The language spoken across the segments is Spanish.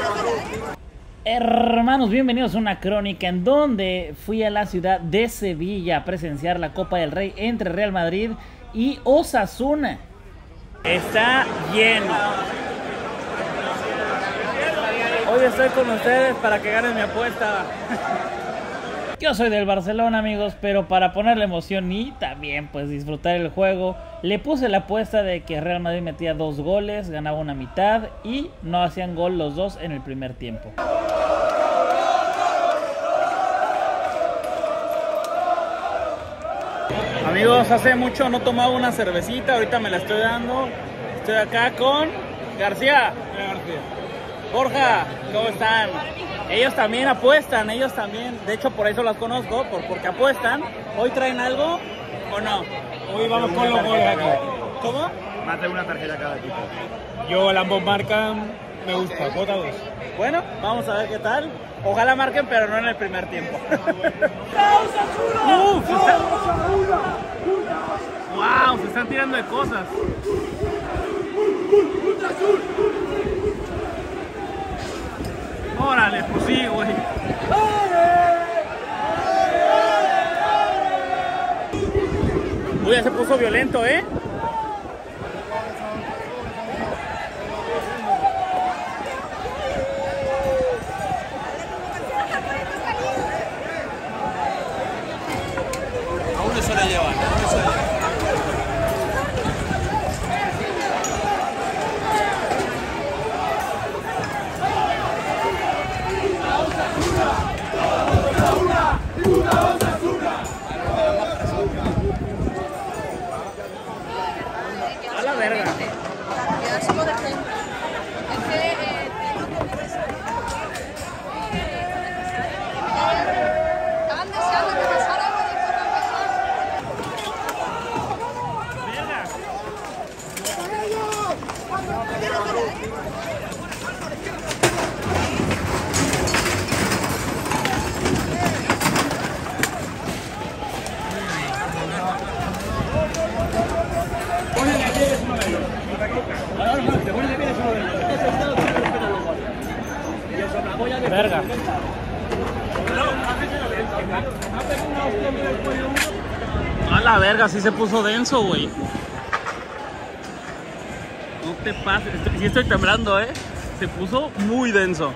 Hermanos, bienvenidos a una crónica en donde fui a la ciudad de Sevilla a presenciar la Copa del Rey entre Real Madrid y Osasuna. Está lleno. Hoy estoy con ustedes para que ganen mi apuesta. Yo soy del Barcelona, amigos, pero para ponerle emoción y también pues disfrutar el juego, le puse la apuesta de que Real Madrid metía 2 goles, ganaba una mitad y no hacían gol los dos en el primer tiempo. Amigos, hace mucho no tomaba una cervecita, ahorita me la estoy dando. Estoy acá con García. Borja, ¿cómo están? Ellos también apuestan, ellos también. De hecho, por eso los conozco, porque apuestan. ¿Hoy traen algo o no? Hoy vamos con los goles aquí. ¿Cómo? Más de una tarjeta cada equipo. Yo, el ambos marcan, me gusta, cuota 2. Bueno, vamos a ver qué tal. Ojalá marquen, pero no en el primer tiempo. ¡Wow! Se están tirando de cosas. Órale, pues sí, güey. Uy, ya se puso violento, ¿eh? Aún no se la llevan, aún no se la llevan. A la verga. Verga. A la verga, sí se puso denso, güey. No te pases. Sí estoy temblando, ¿eh? Se puso muy denso.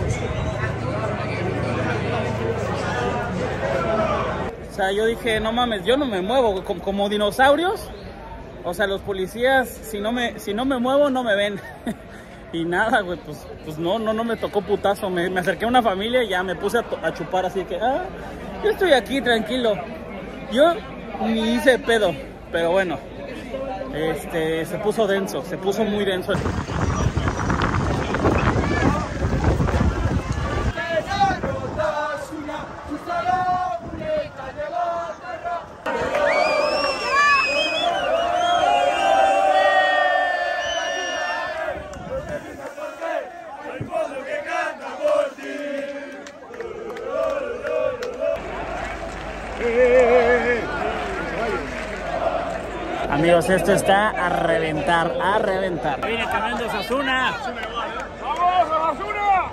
O sea, yo dije, no mames, yo no me muevo como dinosaurios. O sea, los policías, si no me muevo, no me ven. Y nada, güey, pues no me tocó putazo. Me acerqué a una familia y ya me puse a chupar, así que, yo estoy aquí tranquilo. Yo ni hice pedo, pero bueno, se puso denso, se puso muy denso. Amigos, esto está a reventar, a reventar. Viene cambiando Osasuna. ¡Vamos, Osasuna!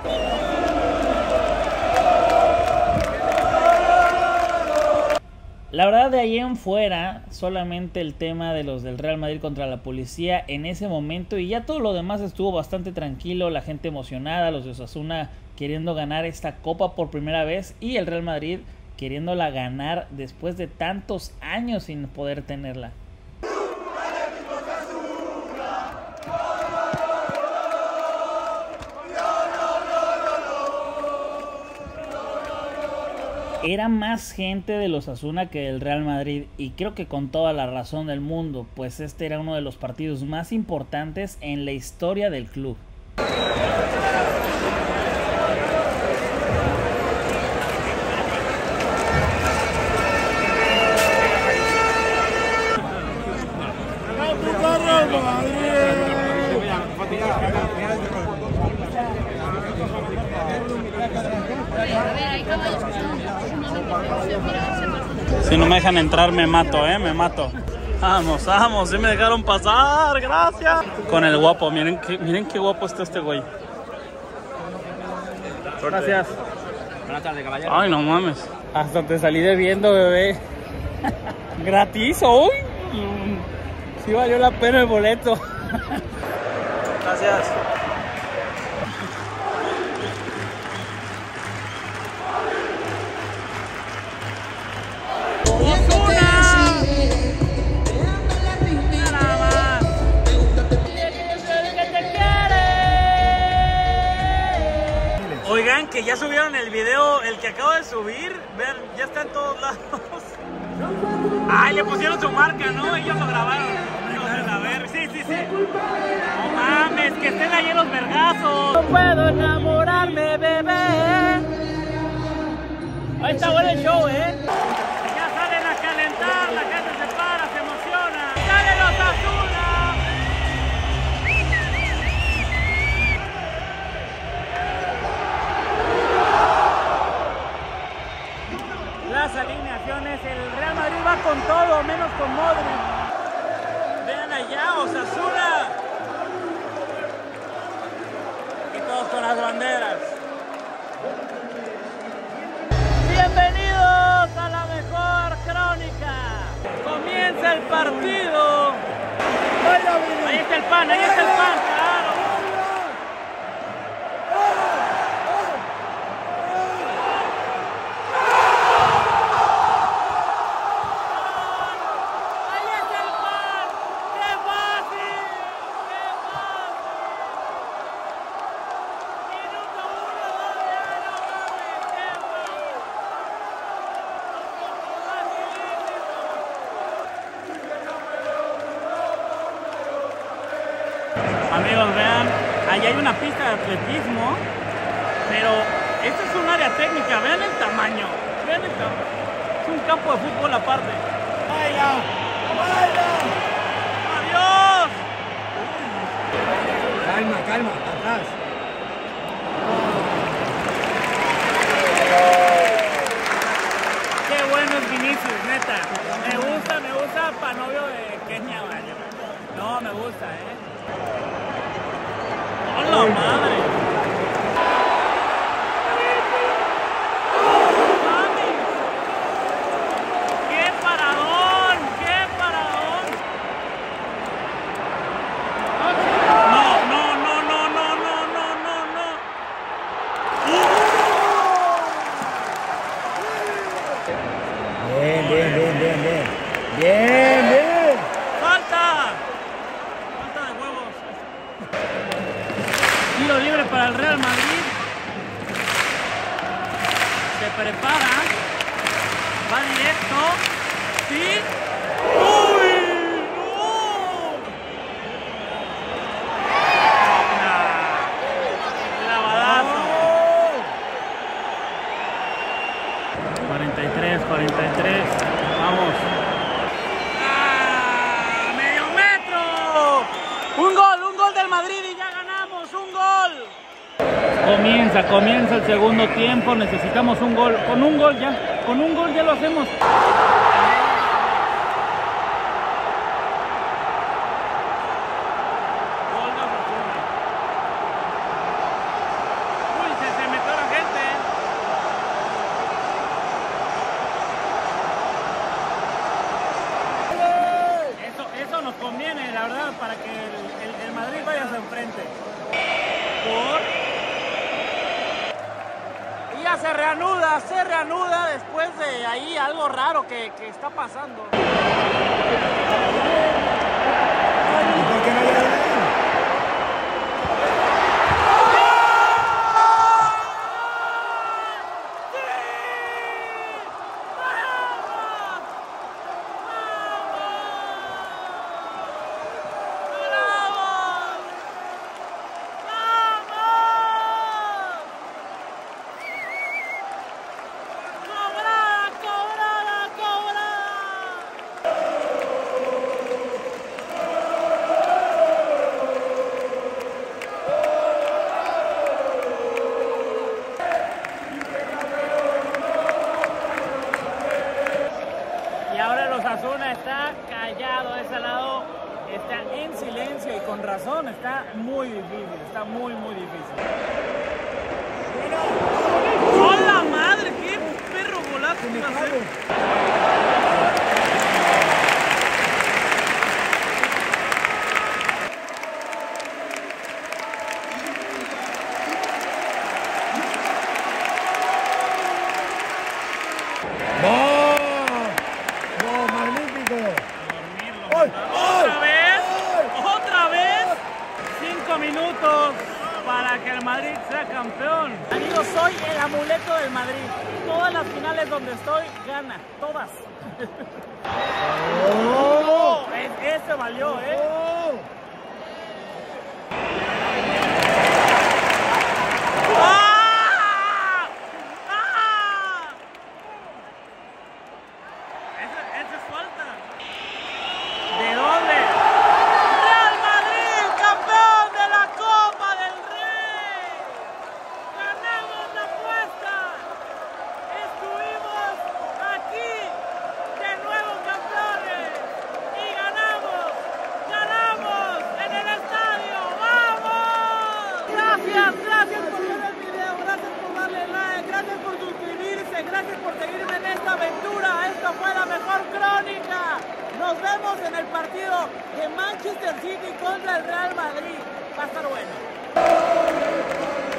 La verdad, de ahí en fuera, solamente el tema de los del Real Madrid contra la policía en ese momento, y ya todo lo demás estuvo bastante tranquilo, la gente emocionada, los de Osasuna queriendo ganar esta copa por primera vez y el Real Madrid queriéndola ganar después de tantos años sin poder tenerla. Era más gente de los Osasuna que del Real Madrid, y creo que con toda la razón del mundo, pues este era uno de los partidos más importantes en la historia del club. Si no me dejan entrar me mato, me mato. Vamos, vamos, sí me dejaron pasar, gracias. Con el guapo, miren qué guapo está este güey. Gracias. Buenas tardes, caballero. Ay, no mames. Hasta te salí debiendo, bebé. Gratis hoy. Sí valió la pena el boleto. Gracias. Oigan, que ya subieron el video, el que acabo de subir. Vean, ya está en todos lados. Ay, le pusieron su marca, ¿no? Ellos lo grabaron. A ver, sí. No mames, que estén ahí los vergazos. No puedo enamorarme, bebé. Ahí está bueno el show, Ya salen a calentar, la gente se para, se emociona. ¡Salen los Osasuna! Las alineaciones, el Real Madrid va con todo, menos con Modric. Vean allá, Osasuna. Y todos con las banderas. Bienvenidos a la mejor crónica. Comienza el partido. Ahí está el pan, claro. Amigos, vean, allá hay una pista de atletismo, pero esta es un área técnica, vean el tamaño, es un campo de fútbol aparte. ¡Baila! ¡Adiós! Calma, atrás. Qué bueno es Vinicius, neta. Me gusta para novio de Kenia, vaya. No, me gusta, ¡hola, madre! ¡Mami! ¡Qué paradón! No. Bien. ¡Falta de huevos! Tiro libre para el Real Madrid. Se prepara. Va directo. ¡Sí! ¡Uy! ¡No! Clavadazo. 43. Vamos. ¡Medio metro! Un gol del Madrid y ya ganamos. ¡Un gol! Comienza el segundo tiempo. Necesitamos un gol. Con un gol ya lo hacemos. Se metió la gente. Eso nos conviene, la verdad, para que el Madrid vaya hacia enfrente. Y ya se reanuda después de ahí algo raro que está pasando. ¿Y por qué no le dan? Osasuna está callado de ese lado, está en silencio y con razón, está muy difícil, está muy difícil. campeón. Amigo, soy el amuleto del Madrid. Todas las finales donde estoy, gana. Todas. ¡Oh! Ese valió, ¿eh? ¡Ah! ¡Ah! Ese es falta. ¿De dónde? ¡Real Madrid, campeón de la Copa del Rey! ¡Ganamos la apuesta! ¡Estuvimos aquí de nuevo campeones! ¡Y ganamos! ¡Ganamos en el estadio! ¡Vamos! Gracias por ver el video, gracias por darle like, gracias por suscribirse, gracias por seguirme en esta aventura. Esto fue la mejor crónica. Nos vemos en el partido de Manchester City contra el Real Madrid. Va a estar bueno.